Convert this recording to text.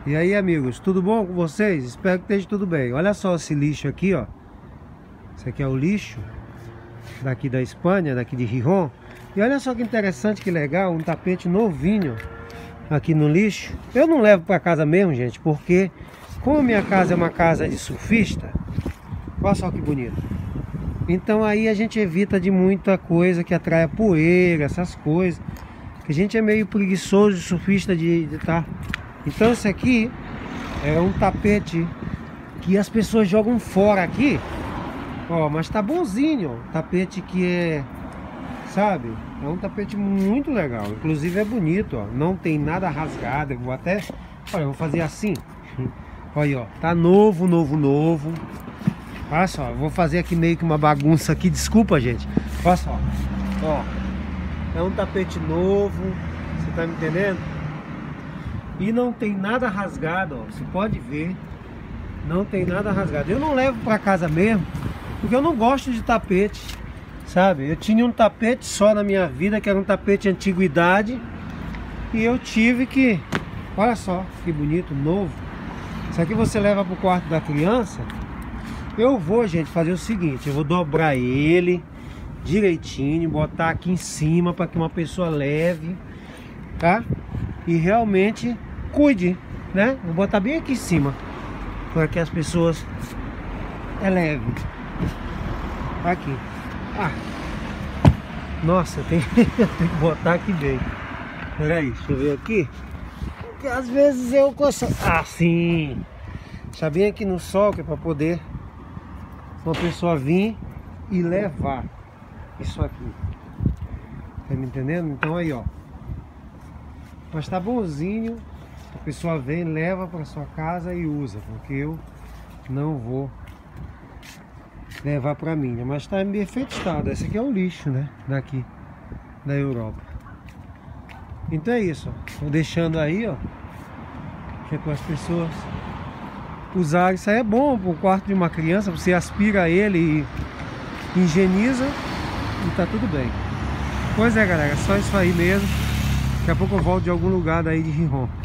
E aí, amigos, tudo bom com vocês? Espero que esteja tudo bem. Olha só esse lixo aqui, ó. Esse aqui é o lixo daqui da Espanha, daqui de Gijón. E olha só que interessante, que legal, um tapete novinho aqui no lixo. Eu não levo para casa mesmo, gente, porque como a minha casa é uma casa de surfista, olha só que bonito. Então aí a gente evita de muita coisa que atrai a poeira, essas coisas. Que a gente é meio preguiçoso de surfista de tá. Então esse aqui é um tapete que as pessoas jogam fora aqui. Ó, mas tá bonzinho, ó. Tapete que é, sabe? É um tapete muito legal. Inclusive é bonito, ó. Não tem nada rasgado. Eu vou até, olha, eu vou fazer assim. Olha, ó, tá novo. Olha só, eu vou fazer aqui meio que uma bagunça aqui. Desculpa, gente. Olha só, ó. É um tapete novo. Você tá me entendendo? E não tem nada rasgado, ó. Você pode ver. Não tem nada rasgado. Eu não levo para casa mesmo, porque eu não gosto de tapete, sabe? Eu tinha um tapete só na minha vida, que era um tapete antiguidade. E eu tive que... Olha só, que bonito, novo. Isso aqui você leva pro quarto da criança. Eu vou, gente, fazer o seguinte. Eu vou dobrar ele direitinho, botar aqui em cima para que uma pessoa leve, tá? E realmente cuide, né? Vou botar bem aqui em cima para que as pessoas levem. Aqui. Ah, nossa, eu tenho que botar aqui bem. Peraí, deixa eu ver aqui. Porque às vezes eu consigo. Assim. Já bem aqui no sol, que é para poder uma pessoa vir e levar isso aqui. Tá me entendendo? Então aí, ó. Mas tá bonzinho. A pessoa vem, leva para sua casa e usa, porque eu não vou levar para mim. Mas tá em perfeito estado. Esse aqui é o lixo, né? Daqui da Europa. Então é isso, ó. Tô deixando aí, ó, que é para as pessoas usarem. Isso aí é bom pro quarto de uma criança. Você aspira ele e higieniza e tá tudo bem. Pois é, galera, só isso aí mesmo. Daqui a pouco eu volto de algum lugar daí de Gijón.